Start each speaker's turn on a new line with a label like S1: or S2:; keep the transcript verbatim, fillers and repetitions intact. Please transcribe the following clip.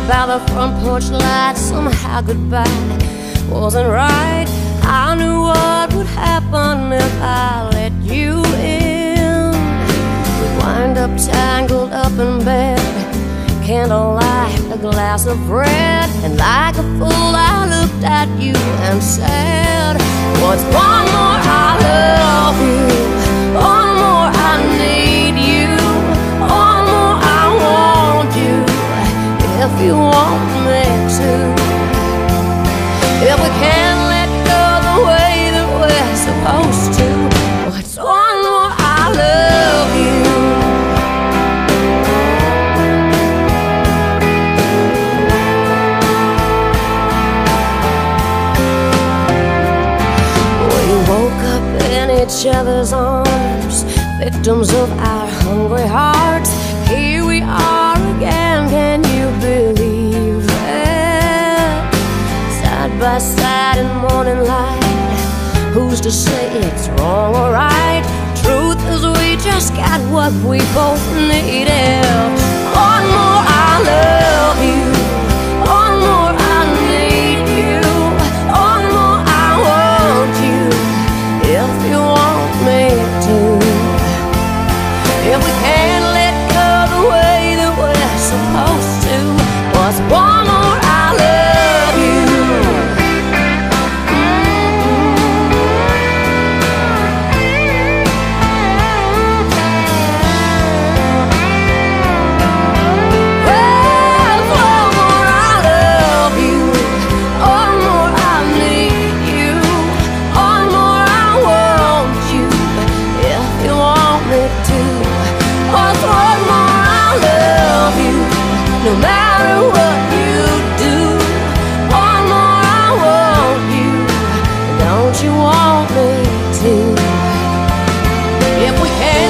S1: by the front porch light. Somehow goodbye wasn't right. I knew what would happen if I let you in. We wind up tangled up in bed, candlelight, a glass of bread, and like a fool I looked at you and said, what's one more I love you, one more I need you, one more I want you, if you want me to. If we can't let go the way that we're supposed to, what's one more I love you. Each other's arms, victims of our hungry hearts. Here we are again, can you believe it? Side by side in morning light, who's to say it's wrong or right? Truth is we just got what we both needed. One more I love you, one more I need you, one more I want you, if you want me to. If we can't let go the way that we're supposed to, what's one more I love you. What's one more I love you, one more I need you, one more I want you, if you want me to. What's one more I love you, no matter what you do. One more I want you, don't you want me to? If we can't